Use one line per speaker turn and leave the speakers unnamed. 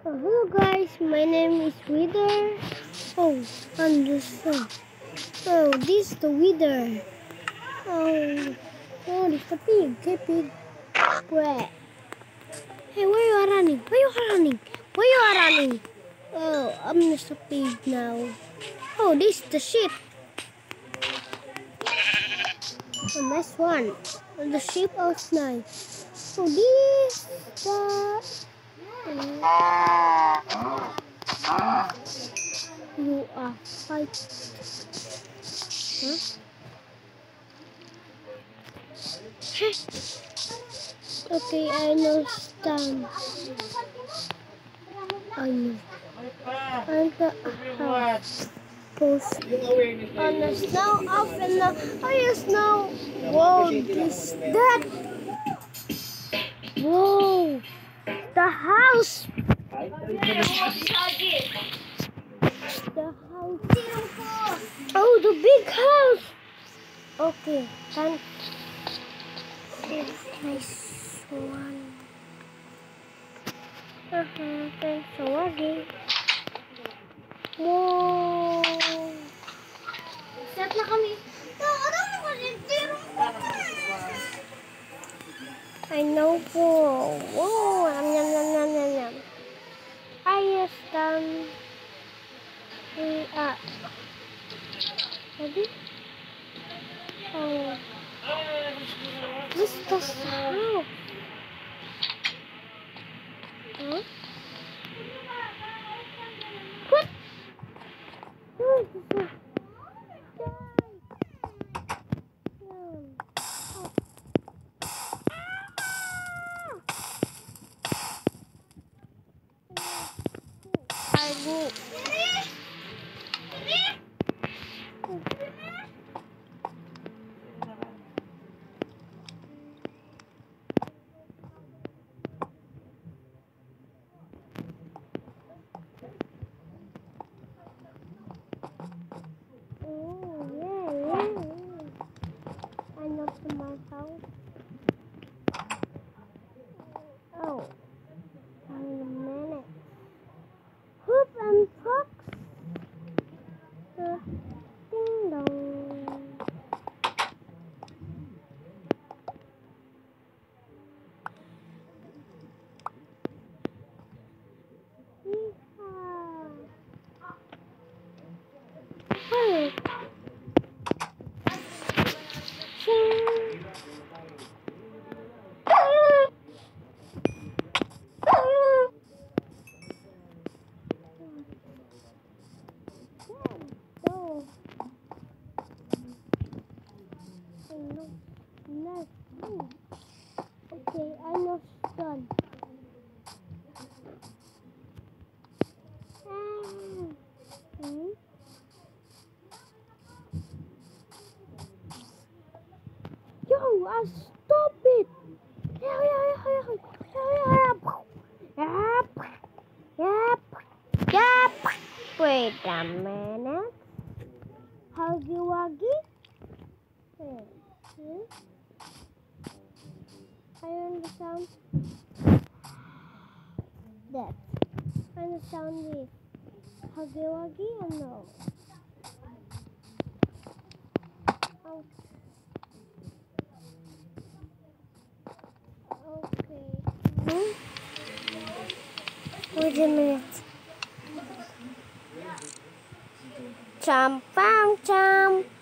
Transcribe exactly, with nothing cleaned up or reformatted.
Oh, hello guys, my name is WEEDER. Oh, I'm the sun. Oh, this is the WEEDER. Oh, oh, this is the pig. Hey, pig. Where? Hey, where you are running? Where you are running? Where you are running? Oh, I'm just a pig now. Oh, this is the sheep. A nice one. And the sheep is nice. So this the. You are fight. Huh? Okay, I understand. I know. And the house post on the snow off in the oh snow. Whoa, this that. Whoa, the house. The house. Oh, the big house. Okay, thank nice one. Uh-huh, thanks for watching. Wow. Set na kami. I know po. Wow, yum yum yum yum yum yum. I stand. We are. Ready? Oh. This is the house. Huh? What? What is this? I go. Oh, yeah, yeah, yeah. I know to my house. Oh, wait a minute. Hoop and fox. Uh, ding dong. Yeehaw. Hey. Ching. Go. No, no, no. Okay, I know it's done. Ah. Hmm? Yo, I stop it. Yeah, yeah, yeah, yeah, yeah, yeah. Yep, yep, yep. Wait a minute. Huggy Wuggy? Hmm. Hmm? I understand that. I understand this. Huggy Wuggy or no? Oh. Okay. Hmm? Wait a minute. Chomp, chomp, chomp.